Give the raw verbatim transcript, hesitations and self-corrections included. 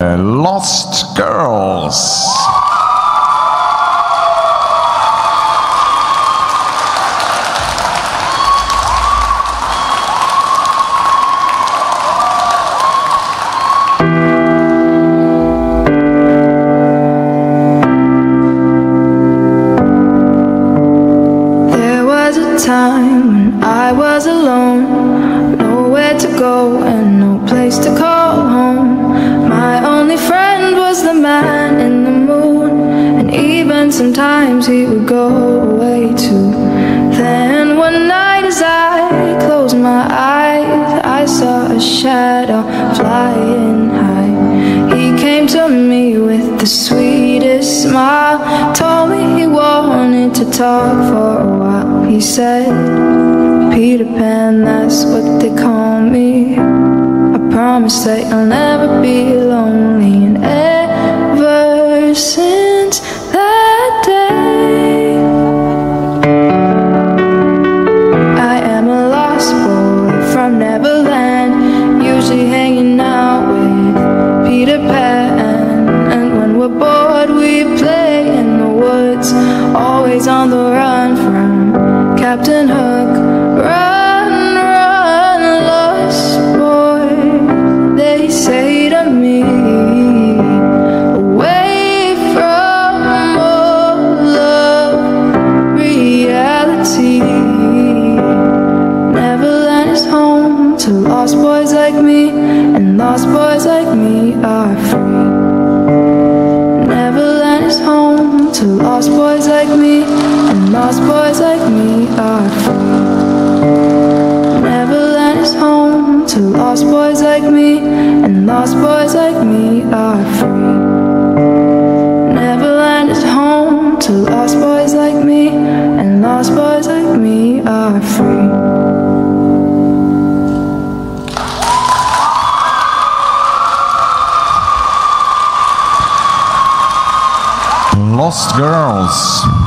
Lost Girls. There was a time when I was alone, nowhere to go and no place to call home. My only friend was the man in the moon, and even sometimes he would go away too. Then one night as I closed my eyes, I saw a shadow flying high. He came to me with the sweetest smile, told me he wanted to talk for a while. He said, Peter Pan, that's what they call me. I promise that you'll never be lonely. And ever since that day, I am a lost boy from Neverland, usually hanging out with Peter Pan. And when we're bored we play in the woods, always on the run from Captain Hook. Run, run, lost boy, they say to me, away from all of reality. Neverland is home to lost boys like me, and lost boys like me are free. Neverland is home to lost boys like me, and lost boys like me are free. Neverland is home to lost boys like me, and lost boys like me are free. Neverland is home to lost boys like me, and lost boys like me are free. Lost Girls.